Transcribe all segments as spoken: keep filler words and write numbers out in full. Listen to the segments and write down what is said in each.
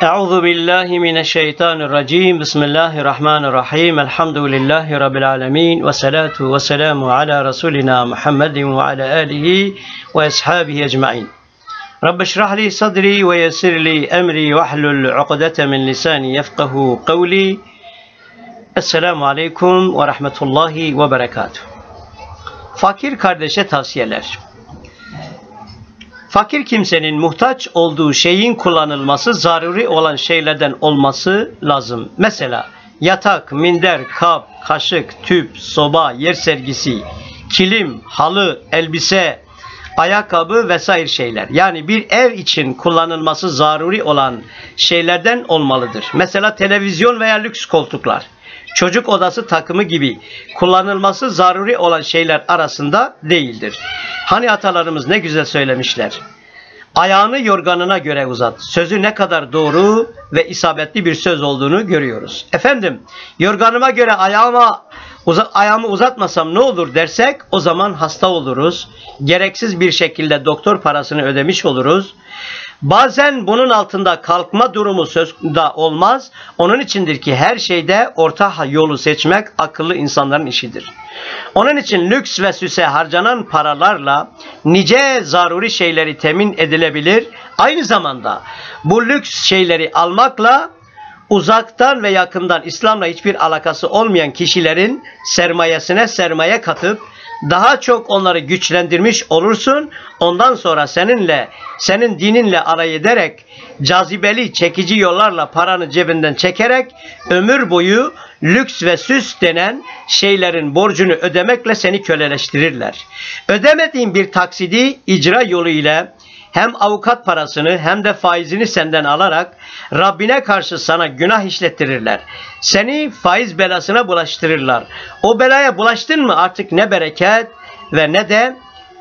Euzu billahi mineşşeytanirracim. Bismillahirrahmanirrahim. Elhamdülillahi rabbil alamin ve salatu vesselamu ala rasulina Muhammedin ve ala alihi ve ashabihi ecmaîn. Rabbi şrah li sadri ve yessir li emri ve hlul ukdeten min lisani yefkahu kavli. Esselamu aleyküm ve rahmetullahi ve berekatuhu. Fakir kardeşe tavsiyeler. Fakir kimsenin muhtaç olduğu şeyin kullanılması zaruri olan şeylerden olması lazım. Mesela yatak, minder, kap, kaşık, tüp, soba, yer sergisi, kilim, halı, elbise, ayakkabı vesaire şeyler. Yani bir ev için kullanılması zaruri olan şeylerden olmalıdır. Mesela televizyon veya lüks koltuklar, çocuk odası takımı gibi kullanılması zaruri olan şeyler arasında değildir. Hani atalarımız ne güzel söylemişler. Ayağını yorganına göre uzat. Sözü ne kadar doğru ve isabetli bir söz olduğunu görüyoruz. Efendim, yorganıma göre ayağıma uza, ayağımı uzatmasam ne olur dersek o zaman hasta oluruz. Gereksiz bir şekilde doktor parasını ödemiş oluruz. Bazen bunun altında kalkma durumu söz da olmaz. Onun içindir ki her şeyde orta yolu seçmek akıllı insanların işidir. Onun için lüks ve süse harcanan paralarla nice zaruri şeyleri temin edilebilir. Aynı zamanda bu lüks şeyleri almakla uzaktan ve yakından İslam'la hiçbir alakası olmayan kişilerin sermayesine sermaye katıp daha çok onları güçlendirmiş olursun. Ondan sonra seninle, senin dininle alay ederek, cazibeli, çekici yollarla paranı cebinden çekerek ömür boyu lüks ve süs denen şeylerin borcunu ödemekle seni köleleştirirler. Ödemediğin bir taksidi icra yolu ile hem avukat parasını hem de faizini senden alarak Rabbine karşı sana günah işlettirirler. Seni faiz belasına bulaştırırlar. O belaya bulaştın mı artık ne bereket ve ne de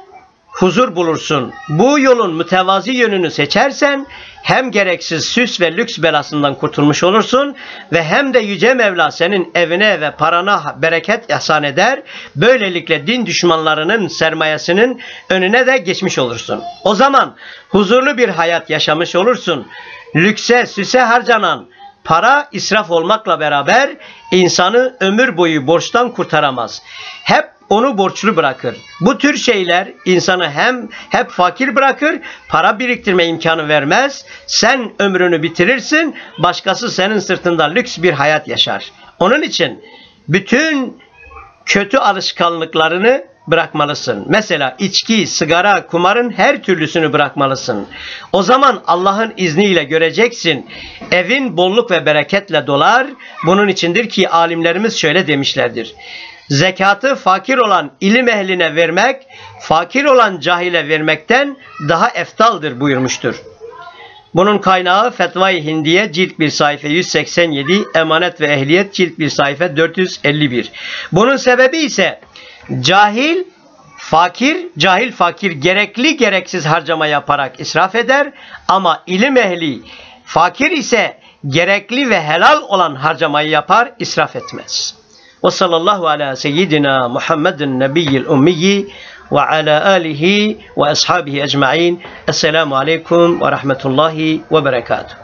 huzur bulursun. Bu yolun mütevazi yönünü seçersen hem gereksiz süs ve lüks belasından kurtulmuş olursun ve hem de Yüce Mevla senin evine ve parana bereket ihsan eder. Böylelikle din düşmanlarının sermayesinin önüne de geçmiş olursun. O zaman huzurlu bir hayat yaşamış olursun. Lükse, süse harcanan para israf olmakla beraber insanı ömür boyu borçtan kurtaramaz. Hep onu borçlu bırakır. Bu tür şeyler insanı hem hep fakir bırakır, para biriktirme imkanı vermez. Sen ömrünü bitirirsin, başkası senin sırtında lüks bir hayat yaşar. Onun için bütün kötü alışkanlıklarını bırakmalısın. Mesela içki, sigara, kumarın her türlüsünü bırakmalısın. O zaman Allah'ın izniyle göreceksin. Evin bolluk ve bereketle dolar. Bunun içindir ki alimlerimiz şöyle demişlerdir. Zekatı fakir olan ilim ehline vermek, fakir olan cahile vermekten daha eftaldır buyurmuştur. Bunun kaynağı Fetva-i Hindiye cilt bir sayfa yüz seksen yedi, Emanet ve Ehliyet cilt bir sayfa dört yüz elli bir. Bunun sebebi ise cahil, fakir, cahil fakir gerekli gereksiz harcama yaparak israf eder ama ilim ehli fakir ise gerekli ve helal olan harcamayı yapar, israf etmez. Ve sallallahu ala seyyidina Muhammedin nebiyyil ummiyi ve ala alihi ve ashabihi ecma'in. Esselamu aleyküm ve rahmetullahi ve berekatuhu.